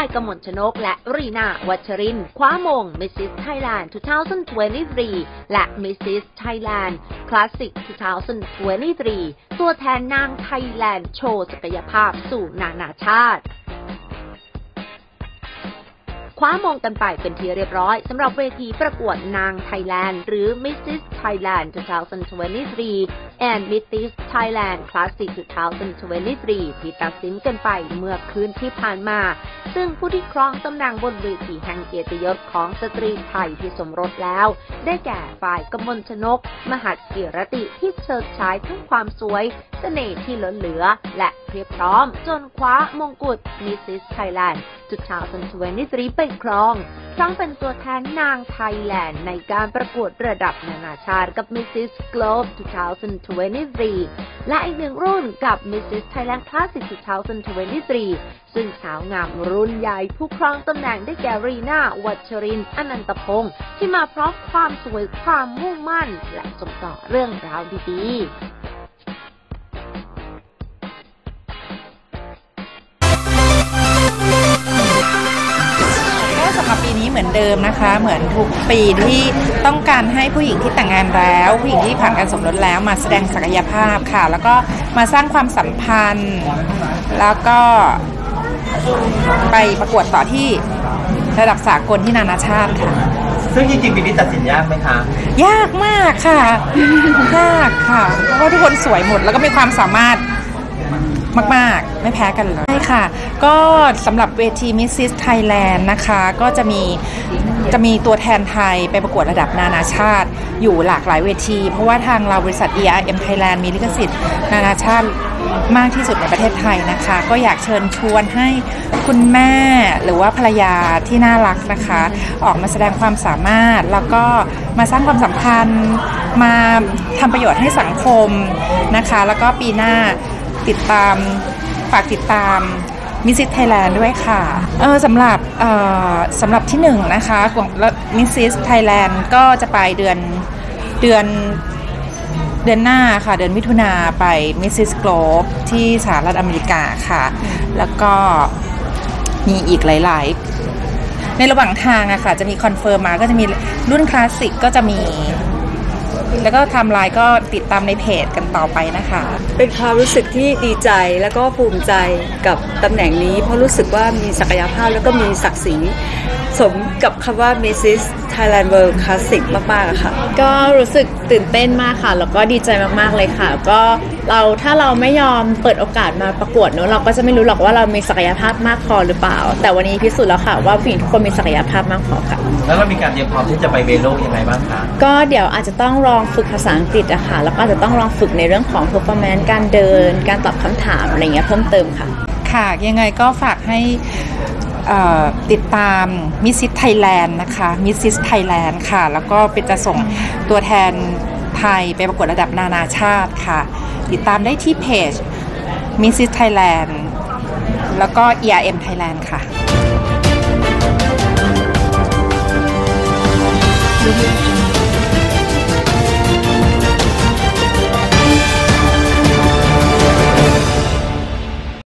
ายกมลชนกและรีนาวัชรินทร์คว้ามง Mrs. Thailand 2023 และ Mrs. Thailand Classic 2023 ตัวแทนนางไทยแลนด์โชว์ศักยภาพสู่นานาชาติคว้ามงกันไปเป็นที่เรียบร้อยสำหรับเวทีประกวดนางไทยแลนด์หรือ Mrs. Thailand 2023 and Mrs. Thailand Classic 2023 ที่ตัดสินกันไปเมื่อคืนที่ผ่านมาซึ่งผู้ที่ครองตำแหน่งบนเวทีแห่งเกียรติยศของสตรีไทยที่สมรสแล้วได้แก่ฝ่ายกมลชนกมหัสกิรติที่เฉิดฉายทั้งความสวยเสน่ห์ที่ล้นเหลือและเพียบพร้อมจนคว้ามงกุฎ Mrs. Thailand 2023 ไปครองทั้งเป็นตัวแทนนางไทยแลนด์ในการประกวดระดับนานาชาติกับ Mrs. Globe 2023 และอีกหนึ่งรุ่นกับ Mrs. Thailand Classic 2023 ซึ่งสาวงามรุ่นใหญ่ผู้ครองตำแหน่งได้แก่รีนาวัชรินทร์อนันตพงศ์ที่มาพร้อมความสวยความมุ่งมั่นและส่งต่อเรื่องราวดีๆสำหรับปีนี้เหมือนเดิมนะคะเหมือนทุกปีที่ต้องการให้ผู้หญิงที่แต่งงานแล้วผู้หญิงที่ผ่านการสมรสแล้วมาแสดงศักยภาพค่ะแล้วก็มาสร้างความสัมพันธ์แล้วก็ไปประกวดต่อที่ระดับสากลที่นานาชาติค่ะซึ่งจริงๆปีนี้ตัดสินยากไหมคะยากมากค่ะยากค่ะเพราะทุกคนสวยหมดแล้วก็มีความสามารถมากๆไม่แพ้กันเลยใช่ค่ะก็สำหรับเวที Mrs. Thailand นะคะก็จะมีตัวแทนไทยไปประกวดระดับนานาชาติอยู่หลากหลายเวทีเพราะว่าทางเราบริษัท ERM Thailand มีลิขสิทธิ์นานาชาติมากที่สุดในประเทศไทยนะคะก็อยากเชิญชวนให้คุณแม่หรือว่าภรรยาที่น่ารักนะคะออกมาแสดงความสามารถแล้วก็มาสร้างความสัมพันธ์มาทำประโยชน์ให้สังคมนะคะแล้วก็ปีหน้าฝากติดตาม Mrs. Thailand ด้วยค่ะสำหรับที่1นะคะของ Mrs. Thailand ก็จะไปเดือนหน้าค่ะเดือนมิถุนาไป Mrs. Globe ที่สหรัฐอเมริกาค่ะแล้วก็มีอีกหลายๆในระหว่างทางอะค่ะจะมีคอนเฟิร์มมาก็จะมีรุ่นคลาสสิกก็จะมีแล้วก็ไทม์ไลน์ก็ติดตามในเพจกันต่อไปนะคะเป็นความรู้สึกที่ดีใจแล้วก็ภูมิใจกับตำแหน่งนี้เพราะรู้สึกว่ามีศักยภาพแล้วก็มีศักดิ์ศรีสมกับคำว่า Mrs. Thailand World Classic มากๆค่ะก็รู้สึกตื่นเต้นมากค่ะแล้วก็ดีใจมากๆเลยค่ะก็ถ้าเราไม่ยอมเปิดโอกาสมาประกวดเนอะเราก็จะไม่รู้หรอกว่าเรามีศักยภาพมากพอหรือเปล่าแต่วันนี้พิสูจน์แล้วค่ะว่าผู้หญิงทุกคนมีศักยภาพมากพอค่ะแล้วเรามีการเตรียมพร้อมที่จะไปเวโลกยังไงบ้างคะก็เดี๋ยวอาจจะต้องลองฝึกภาษาอังกฤษอะค่ะแล้วก็อาจจะต้องลองฝึกในเรื่องของ performance การเดินการตอบคำถามอะไรเงี้ยเพิ่มเติมค่ะค่ะยังไงก็ฝากให้ติดตาม Mrs. Thailand นะคะ Mrs. Thailand ค่ะแล้วก็เป็นจะส่งตัวแทนไทยไปประกวดระดับนานาชาติค่ะติดตามได้ที่เพจ Mrs. Thailand แล้วก็ ERM Thailand ค่ะ